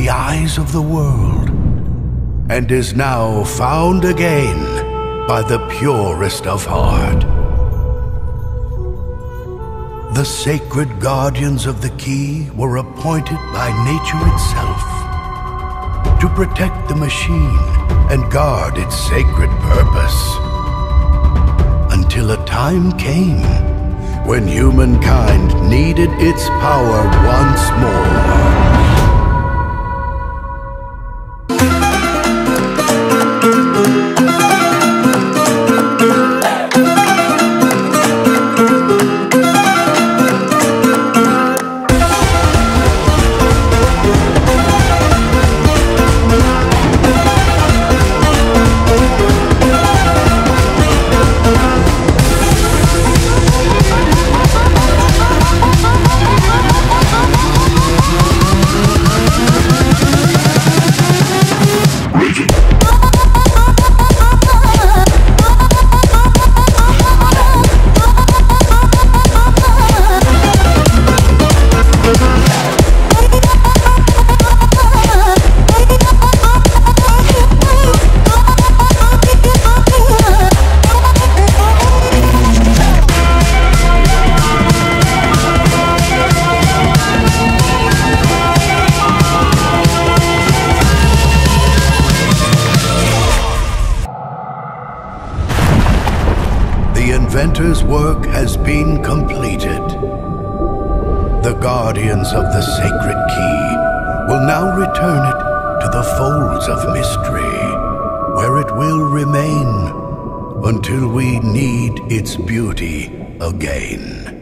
the eyes of the world, and is now found again by the purest of heart. The sacred guardians of the key were appointed by nature itself to protect the machine and guard its sacred purpose, until a time came when humankind needed its power once more. The inventor's work has been completed. The guardians of the sacred key will now return it to the folds of mystery, where it will remain until we need its beauty again.